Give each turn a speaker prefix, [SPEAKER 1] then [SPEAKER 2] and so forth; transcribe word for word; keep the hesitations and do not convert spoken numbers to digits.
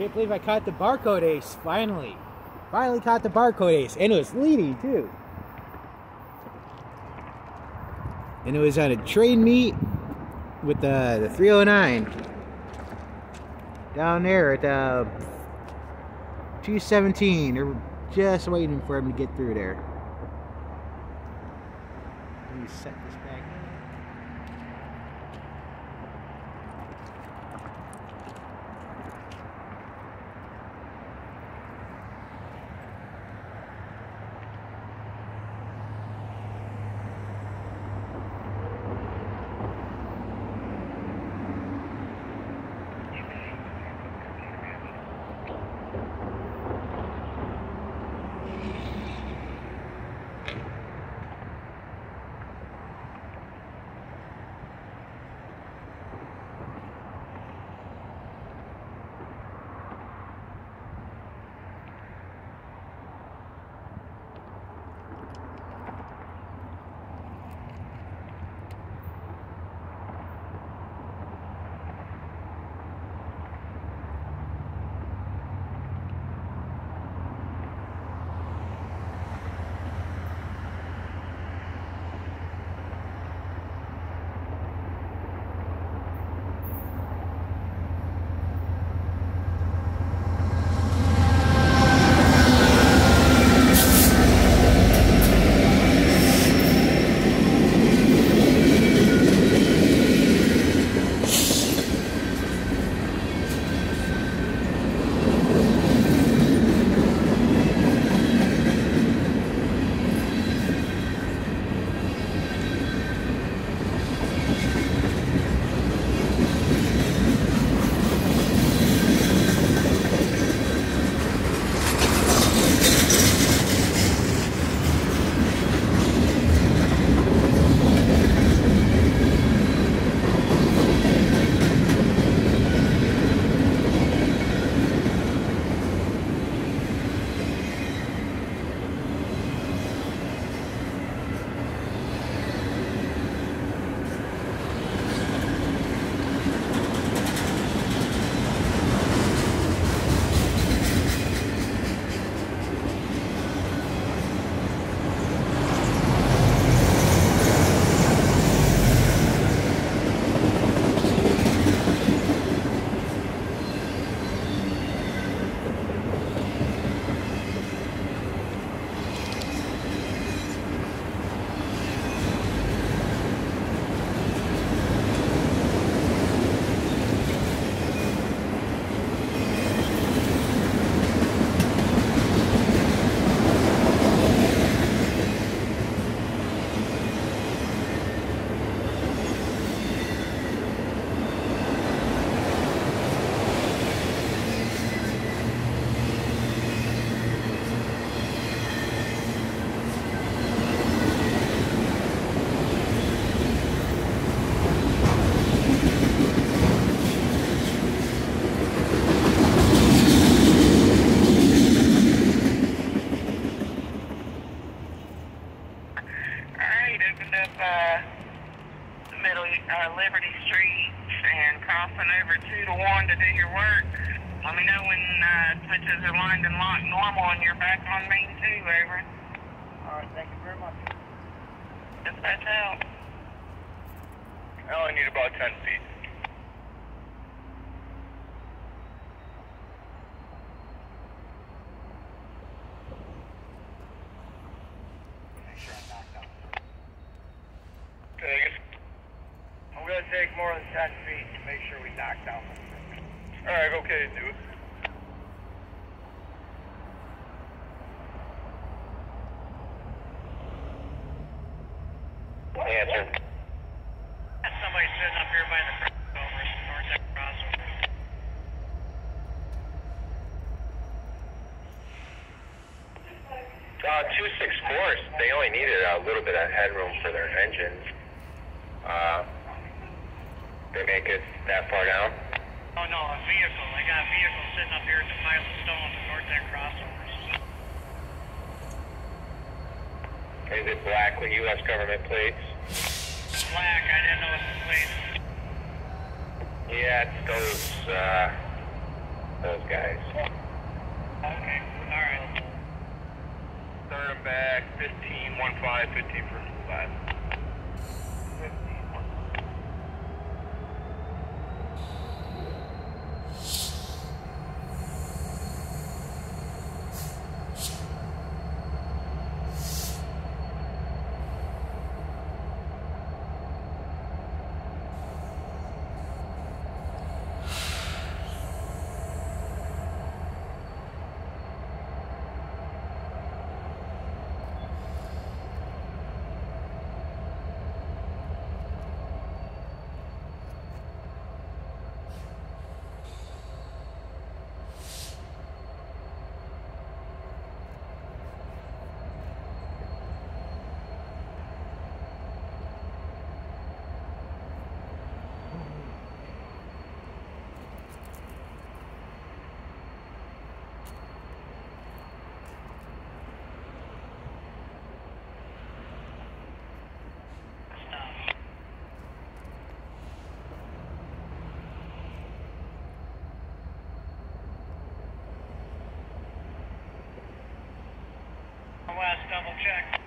[SPEAKER 1] Can't believe I caught the Barcode ACe, finally. Finally caught the Barcode ACe, and it was leading too. And it was on a train meet with the, the three oh nine. Down there at uh, two seventeen. They're just waiting for him to get through there. Let me set this back.
[SPEAKER 2] Over two to one to do your work. Let me know when uh, switches are lined and locked normal and you're back on main two, over.
[SPEAKER 3] Alright, thank you very much.
[SPEAKER 2] Dispatch out.
[SPEAKER 4] I only need about ten feet.
[SPEAKER 3] Make sure I'm knocked out.
[SPEAKER 4] Okay, I guess.
[SPEAKER 3] I'm going to take more than ten feet to make sure we knock down the thing.
[SPEAKER 4] Alright, okay, do it. Answer.
[SPEAKER 2] Somebody's sitting up here by the crossovers, north end crossovers.
[SPEAKER 4] Uh, two six fours, they only needed a little bit of headroom for their engines. Uh, they make it that far down?
[SPEAKER 2] Oh no, a vehicle. I got a vehicle sitting up here at the pile of stones at north end crossovers.
[SPEAKER 4] Is it black with U S government plates?
[SPEAKER 2] Black, I didn't know what the plate.
[SPEAKER 4] Yeah, it's those, uh, those guys.
[SPEAKER 2] Okay, alright.
[SPEAKER 3] Start 'em back, fifteen, one five, fifteen for flat.
[SPEAKER 2] West, double check.